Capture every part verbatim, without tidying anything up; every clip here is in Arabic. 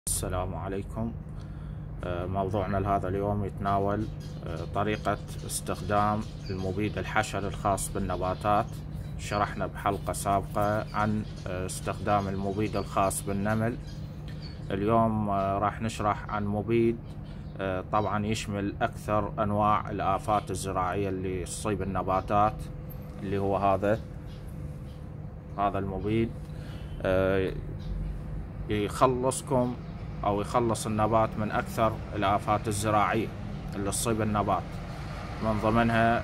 السلام عليكم. موضوعنا لهذا اليوم يتناول طريقة استخدام المبيد الحشري الخاص بالنباتات. شرحنا بحلقة سابقة عن استخدام المبيد الخاص بالنمل. اليوم راح نشرح عن مبيد طبعا يشمل أكثر أنواع الآفات الزراعية اللي تصيب النباتات، اللي هو هذا هذا المبيد يخلصكم أو يخلص النبات من أكثر الآفات الزراعية اللي تصيب النبات، من ضمنها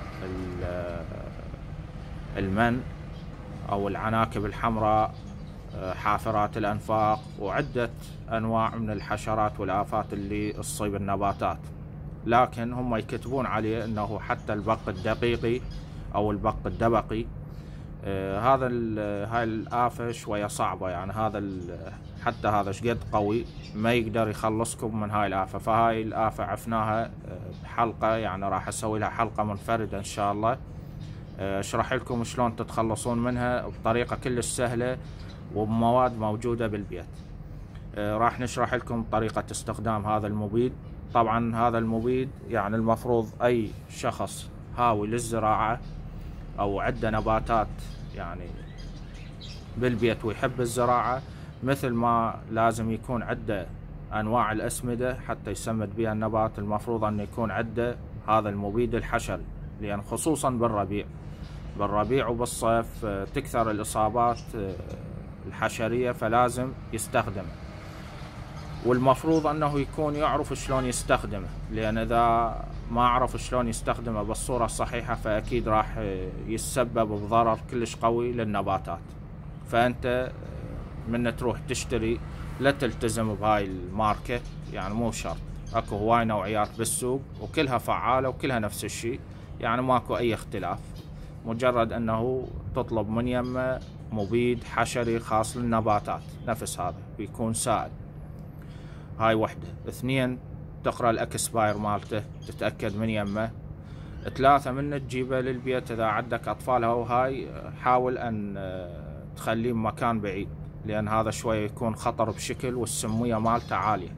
المن أو العناكب الحمراء، حافرات الأنفاق، وعدة أنواع من الحشرات والآفات اللي تصيب النباتات. لكن هم يكتبون عليه أنه حتى البق الدقيقي أو البق الدبقي، آه هذا هاي الآفة شوية صعبة، يعني هذا حتى هذا شقد قوي ما يقدر يخلصكم من هاي الآفة. فهاي الآفة عفناها بحلقة، يعني راح أسوي لها حلقة منفردة إن شاء الله، أشرح لكم شلون تتخلصون منها بطريقة كلش سهلة وبمواد موجودة بالبيت. راح نشرح لكم طريقة استخدام هذا المبيد. طبعا هذا المبيد يعني المفروض أي شخص هاوي للزراعة أو عنده نباتات يعني بالبيت ويحب الزراعة، مثل ما لازم يكون عنده أنواع الأسمدة حتى يسمد بها النبات، المفروض أن يكون عنده هذا المبيد الحشري، لأن خصوصا بالربيع بالربيع وبالصيف تكثر الإصابات الحشرية، فلازم يستخدمه. والمفروض أنه يكون يعرف شلون يستخدمه، لأن إذا ما عرف شلون يستخدمه بالصورة الصحيحة فأكيد راح يسبب بضرر كلش قوي للنباتات. فأنت من تروح تشتري لا تلتزم بهاي الماركة، يعني مو شرط، اكو هواي نوعيات بالسوق وكلها فعالة وكلها نفس الشيء، يعني ماكو اي اختلاف. مجرد انه تطلب من يمه مبيد حشري خاص للنباتات نفس هذا بيكون سائل. هاي وحدة. اثنين، تقرأ الاكسباير مالته تتأكد من يمه. ثلاثة، من تجيبه للبيت اذا عندك اطفال، وهاي حاول ان تخليه بمكان بعيد، لأن هذا شوية يكون خطر بشكل والسمية مالته عالية.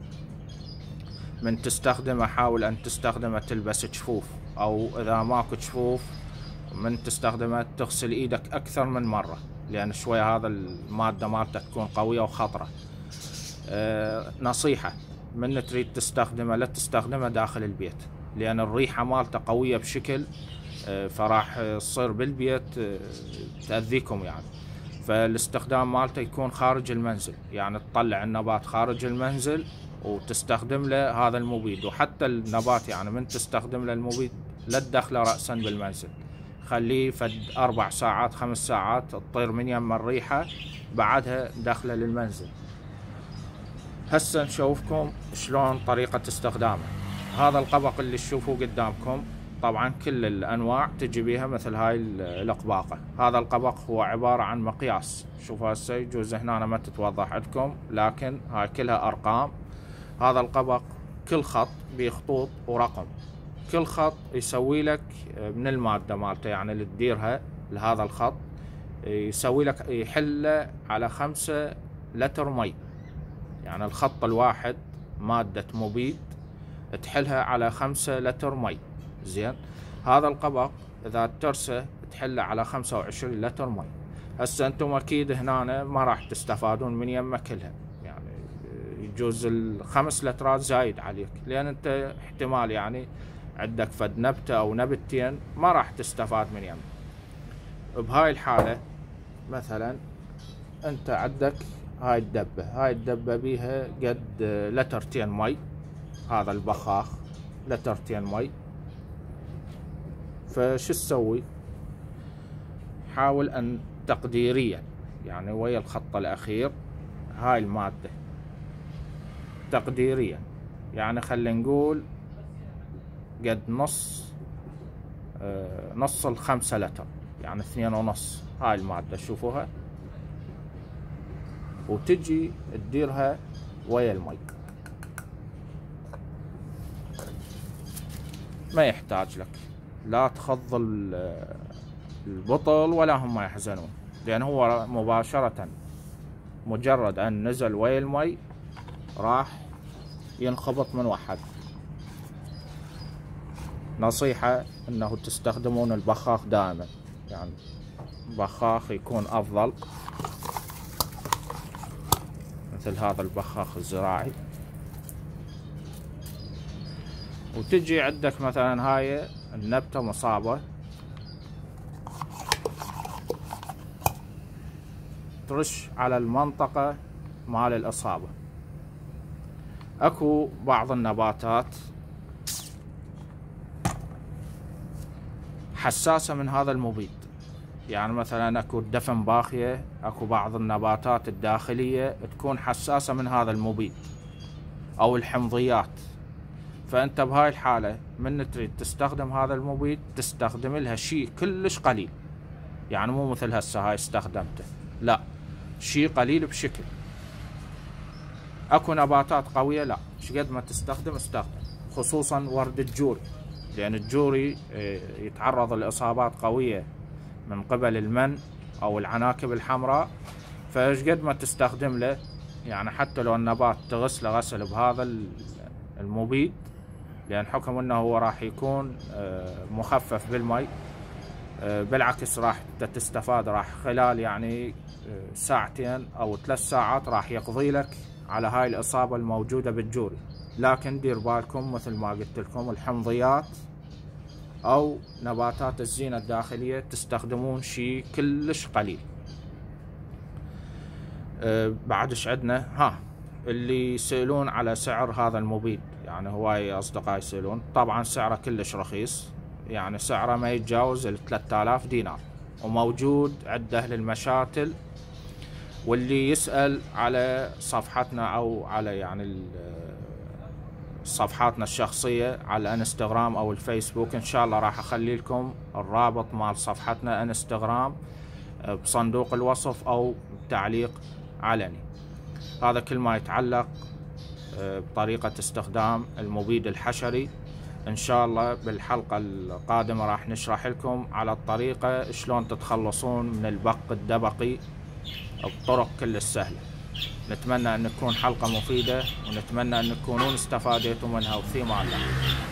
من تستخدمه حاول أن تستخدمه تلبس جفوف، أو إذا ماكو جفوف من تستخدمه تغسل إيدك أكثر من مرة، لأن شوية هذا المادة مالته تكون قوية وخطرة. أه نصيحة، من تريد تستخدمه لا تستخدمه داخل البيت، لأن الريحة مالته قوية بشكل أه فراح تصير بالبيت أه تأذيكم يعني. فالاستخدام مالته يكون خارج المنزل، يعني تطلع النبات خارج المنزل وتستخدم له هذا المبيد. وحتى النبات يعني من تستخدم له المبيد لا تدخله رأسا بالمنزل، خليه فد أربع ساعات خمس ساعات تطير من يم الريحة، بعدها دخله للمنزل. هسه نشوفكم شلون طريقة استخدامه. هذا القبق اللي تشوفوه قدامكم طبعا كل الانواع تجي بيها مثل هاي الاقباقه. هذا القبق هو عباره عن مقياس، شوفوا هسه يجوز هنا ما تتوضح عندكم، لكن هاي كلها ارقام. هذا القبق كل خط بخطوط ورقم، كل خط يسوي لك من الماده مالته، يعني اللي تديرها لهذا الخط يسوي لك يحل على خمسة لتر مي، يعني الخط الواحد ماده مبيد تحلها على خمسة لتر مي. زين، هذا القبق اذا ترسه تحله على خمسة وعشرين لتر مي. هسه انتم اكيد هنا ما راح تستفادون من يمه كلها، يعني يجوز الخمس لترات زايد عليك، لان انت احتمال يعني عندك فد نبته او نبتين ما راح تستفاد من يمه. بهاي الحاله مثلا انت عندك هاي الدبه، هاي الدبه بيها قد لترتين مي، هذا البخاخ لترتين مي. فشو تسوي؟ حاول ان تقديريا يعني ويا الخط الاخير هاي المادة تقديريا، يعني خلينا نقول قد نص آه نص الخمسة لتر، يعني اثنين ونص هاي المادة شوفوها، وتجي تديرها ويا المي. ما يحتاج لك لا تخض البطل ولا هم يحزنون، لأن هو مباشرة مجرد أن نزل ويا المي راح ينخبط من واحد. نصيحة انه تستخدمون البخاخ دائما، يعني بخاخ يكون افضل مثل هذا البخاخ الزراعي. وتجي عندك مثلا هاي النبتة مصابة، ترش على المنطقة مال الإصابة. اكو بعض النباتات حساسة من هذا المبيد، يعني مثلا اكو الدفن باخية، اكو بعض النباتات الداخلية تكون حساسة من هذا المبيد او الحمضيات. فانت بهاي الحالة من تريد تستخدم هذا المبيد تستخدم لها شيء كلش قليل، يعني مو مثل هسه هاي استخدمته، لا شيء قليل بشكل. اكو نباتات قوية لا، شقد ما تستخدم استخدم، خصوصا ورد الجوري، لان الجوري يتعرض لاصابات قوية من قبل المن او العناكب الحمراء. فشقد ما تستخدم له، يعني حتى لو النبات تغسله غسل بهذا المبيد، لان حكم انه هو راح يكون مخفف بالمي، بالعكس راح تستفاد، راح خلال يعني ساعتين او ثلاث ساعات راح يقضي لك على هاي الاصابة الموجودة بالجوري. لكن دير بالكم مثل ما قلت لكم الحمضيات او نباتات الزينة الداخلية تستخدمون شيء كلش قليل. أه بعد ايش عندنا؟ ها اللي يسألون على سعر هذا المبيد، يعني هواي اصدقاء يسألون. طبعا سعره كلش رخيص، يعني سعره ما يتجاوز ال ثلاثة آلاف دينار، وموجود عند اهل المشاتل. واللي يسأل على صفحتنا او على يعني صفحاتنا الشخصية على الانستغرام او الفيسبوك، ان شاء الله راح اخلي لكم الرابط مال صفحتنا انستغرام بصندوق الوصف او تعليق علني. هذا كل ما يتعلق بطريقة استخدام المبيد الحشري. ان شاء الله بالحلقة القادمة راح نشرح لكم على الطريقة شلون تتخلصون من البق الدبقي بطرق كلش سهلة. نتمنى ان تكون حلقة مفيدة، ونتمنى ان تكونون استفادتوا منها، وفي امان الله.